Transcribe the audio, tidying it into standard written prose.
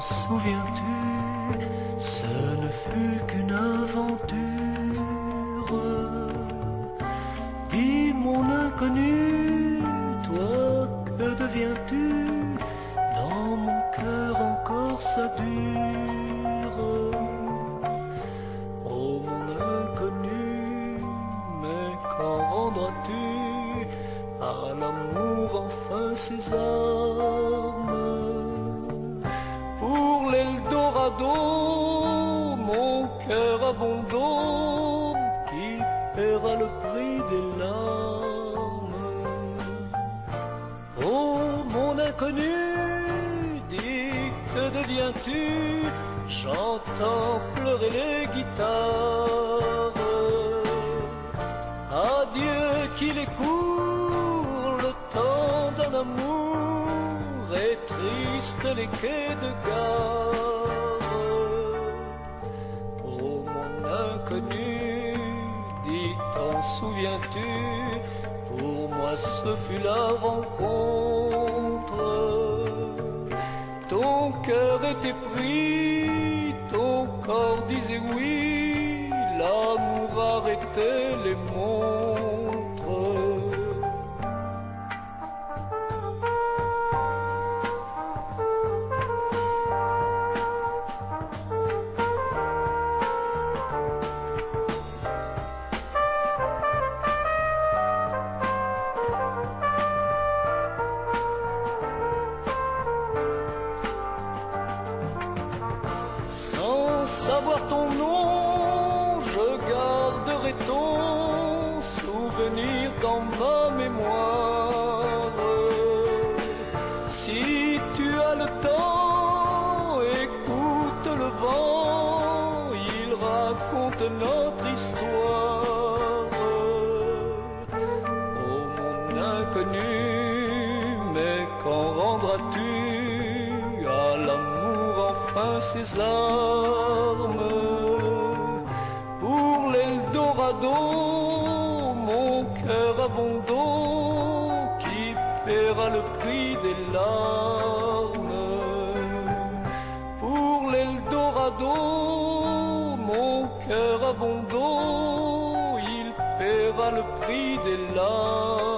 souviens-tu, ce ne fut qu'une aventure. Dis mon inconnu, toi que deviens-tu? Dans mon cœur encore ça dure. Oh mon inconnu, mais quand rendras-tu à l'amour enfin ses armes? Pour l'Eldorado, mon cœur abandonne, qui paiera le prix des larmes. Oh mon inconnu, dis que deviens-tu? J'entends pleurer les guitares. Adieu qu'il est court le temps d'un amour, et triste les quais de gare. Oh mon inconnu, dis t'en souviens-tu? Pour moi ce fut la rencontre. Ton cœur était pris, ton corps disait oui, l'amour arrêtait les montres. Savoir ton nom, je garderai ton souvenir dans ma mémoire. Si tu as le temps, écoute le vent, il raconte notre histoire. Oh mon inconnu, mais quand rendras-tu à l'amour enfin ses armes? Pour l'Eldorado, mon cœur abandonne, qui paiera le prix des larmes. Pour l'Eldorado, mon cœur abandonne, il paiera le prix des larmes.